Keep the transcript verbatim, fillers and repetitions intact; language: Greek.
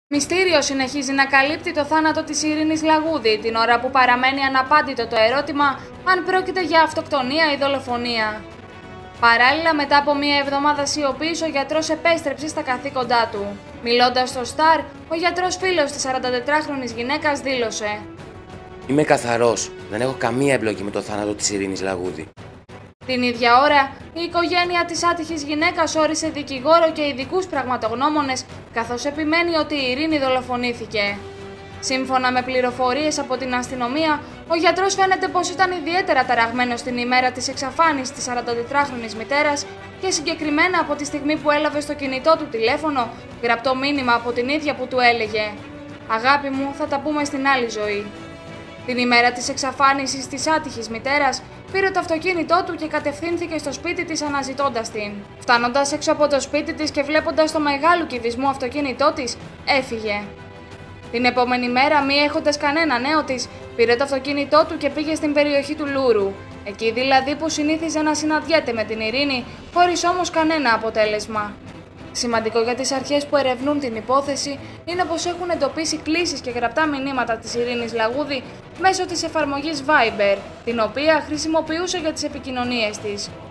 Μυστήριο συνεχίζει να καλύπτει το θάνατο της Ειρήνης Λαγούδη, την ώρα που παραμένει αναπάντητο το ερώτημα αν πρόκειται για αυτοκτονία ή δολοφονία. Παράλληλα, μετά από μία εβδομάδα σιωπής, ο γιατρός επέστρεψε στα καθήκοντά του. Μιλώντας στο Σταρ, ο γιατρός φίλος της σαραντατετράχρονης γυναίκας δήλωσε: «Είμαι καθαρός. Δεν έχω καμία εμπλοκή με το θάνατο της Ειρήνης Λαγούδη». Την ίδια ώρα, η οικογένεια της άτυχης γυναίκας όρισε δικηγόρο και ειδικούς πραγματογνώμονες, καθώς επιμένει ότι η Ειρήνη δολοφονήθηκε. Σύμφωνα με πληροφορίες από την αστυνομία, ο γιατρός φαίνεται πως ήταν ιδιαίτερα ταραγμένος την ημέρα της εξαφάνισης της σαραντατετράχρονης μητέρας και συγκεκριμένα από τη στιγμή που έλαβε στο κινητό του τηλέφωνο γραπτό μήνυμα από την ίδια που του έλεγε «Αγάπη μου, θα τα πούμε στην άλλη ζωή». Την ημέρα της εξαφάνισης της άτυχης μητέρας, πήρε το αυτοκίνητό του και κατευθύνθηκε στο σπίτι της αναζητώντας την. Φτάνοντας έξω από το σπίτι της και βλέποντας το μεγάλο κυβισμό αυτοκίνητό της, έφυγε. Την επόμενη μέρα, μη έχοντας κανένα νέο της, πήρε το αυτοκίνητό του και πήγε στην περιοχή του Λούρου, εκεί δηλαδή που συνήθιζε να συναντιέται με την Ειρήνη, χωρίς όμως κανένα αποτέλεσμα. Σημαντικό για τις αρχές που ερευνούν την υπόθεση είναι πως έχουν εντοπίσει κλήσεις και γραπτά μηνύματα της Ειρήνης Λαγούδη μέσω της εφαρμογής Viber, την οποία χρησιμοποιούσε για τις επικοινωνίες της.